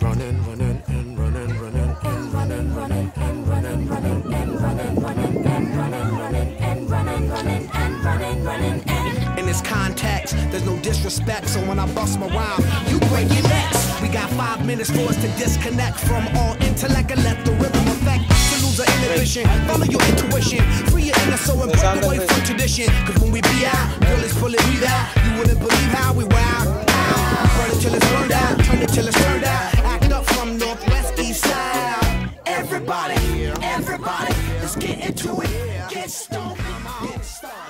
running, running, and running, running, and running, running, and running, running, and running, running, and running, running, and running, running, and running, running, and. In this context, there's no disrespect, so when I bust my rhyme, you break your necks. We got 5 minutes for us to disconnect from all intellect and let the rhythm affect. To lose our inhibition, follow your intuition, free your inner soul and break away from tradition. Cause when we be out, girl, it's pulling me out. You wouldn't believe how we wow. Burn it till it's burned out, turn it till it's turned out. Act up from northwest, east side. Everybody, everybody, let's get into it. Get started, get started.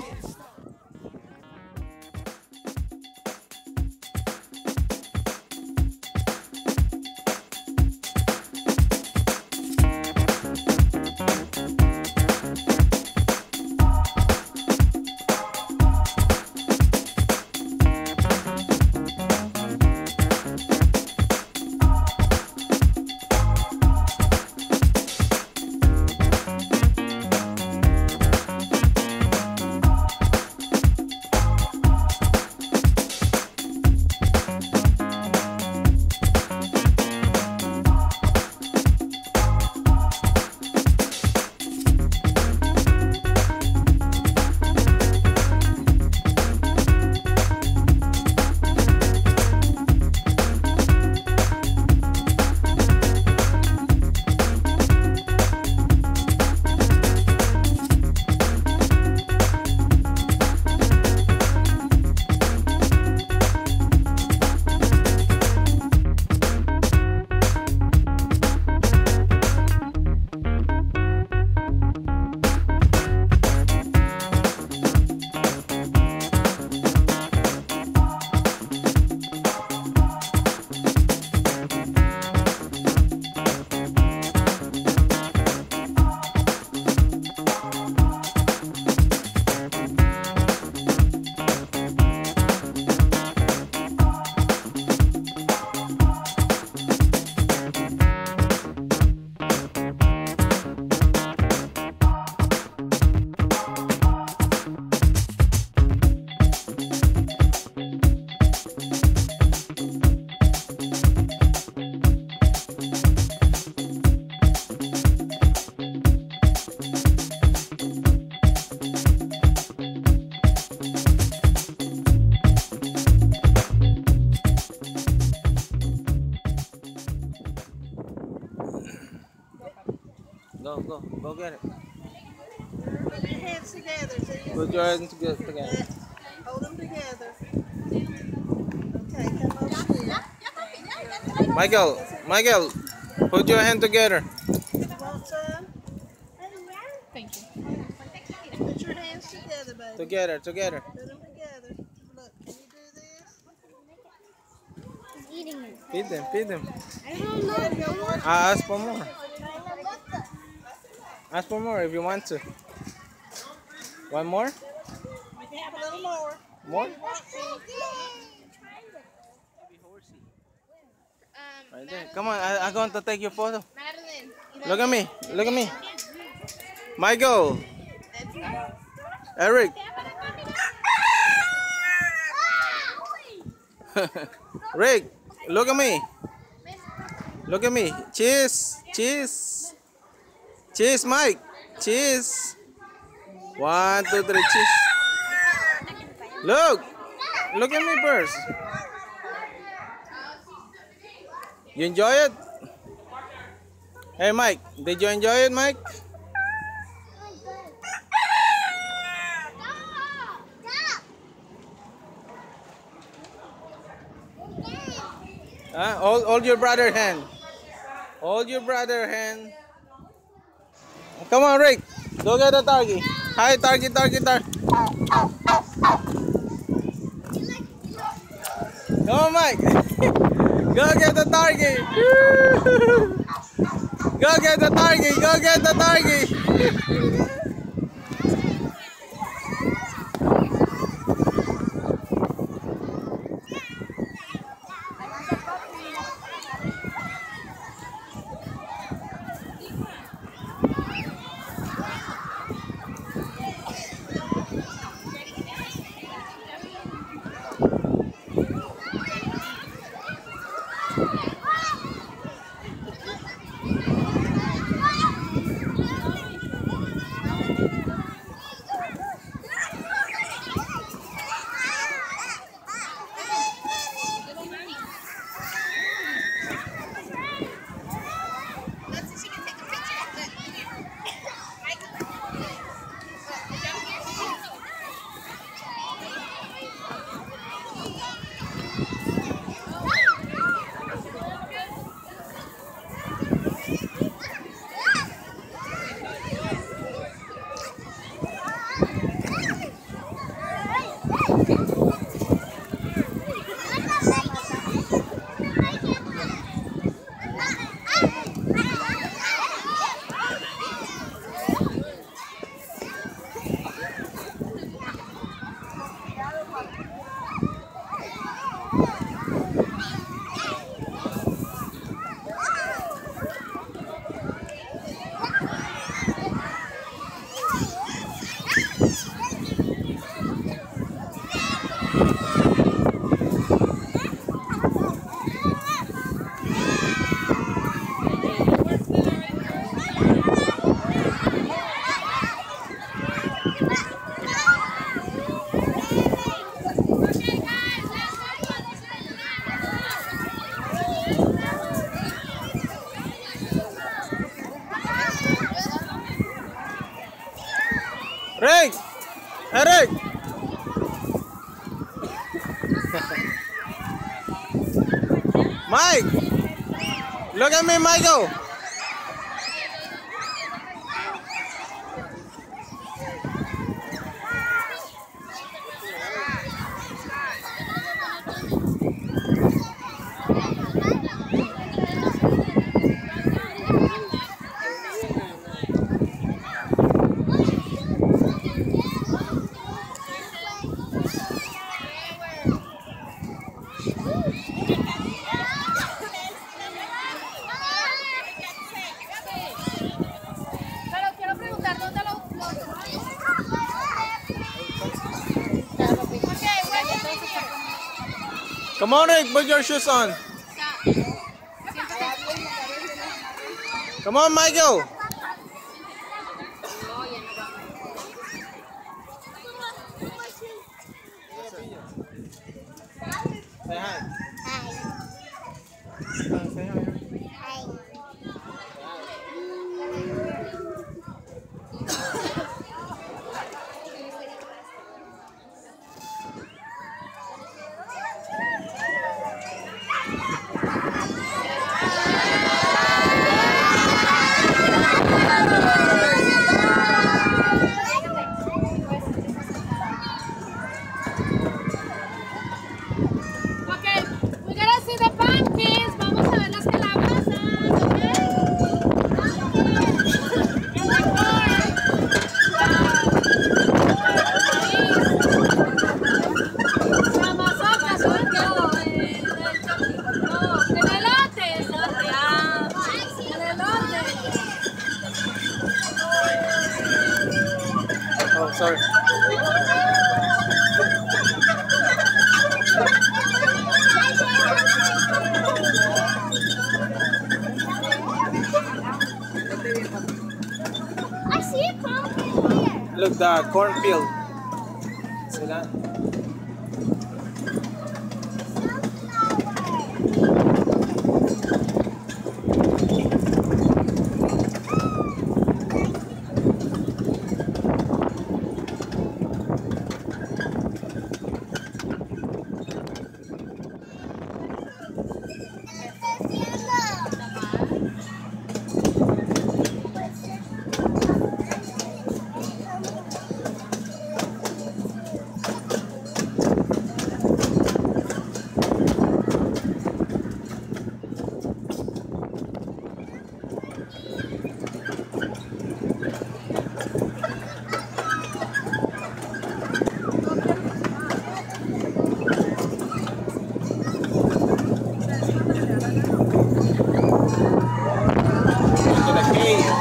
Go get it. Put your hands together. So you Put your hands together. Yeah. Hold them together. Okay, come over here. Michael, put your hand together. You want some? Thank you. Put your hands together, baby. Together. Put them together. Look, can you do this? He's eating it. Feed them. I don't know. Ask for more. Ask for more if you want to. One more? We can have a little more. More? Right there. Come on, I'm going to take your photo. Madeline. Look at me. Michael. Eric. Rick, look at me. Look at me. Cheese, Mike. Cheese. 1, 2, 3, cheese. Look at me first. You enjoy it? Hey, Mike, did you enjoy it, Mike? Hold your brother's hand. Hold your brother's hand. Come on, Rick. Go get the turkey. Hi, turkey. Come on, Mike. Go get the turkey. Go get the turkey. Rick! Eric! Mike! Look at me, Michael! Pero quiero preguntar dónde lo... Come on, Rick, put your shoes on. Come on, Michael. Say hi. Say hi. Okay, we're gonna see the pumpkins. Vamos a ver las calabazas, okay? And the corn. La mazorca, ¿sabes qué? No, el elote, ¿sabes? Ah, el elote. Oh, sorry. I see a pumpkin here. Look, the cornfield. See that? To the cave.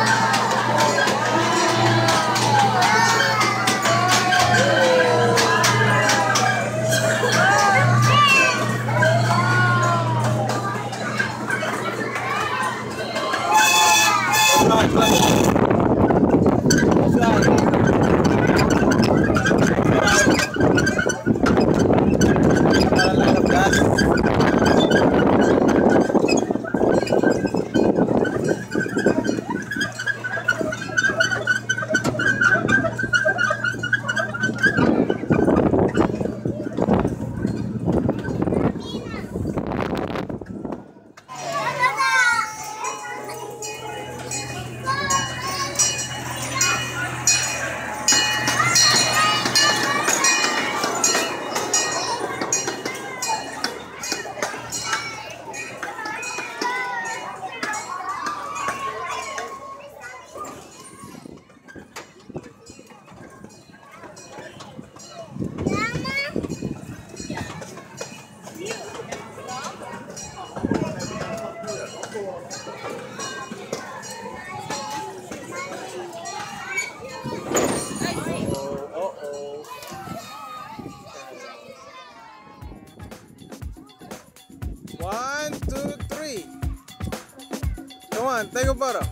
One, two, three. Come on, take a photo.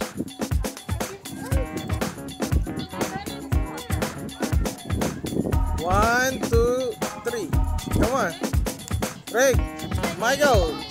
One, two, three. Come on. Rick, Michael,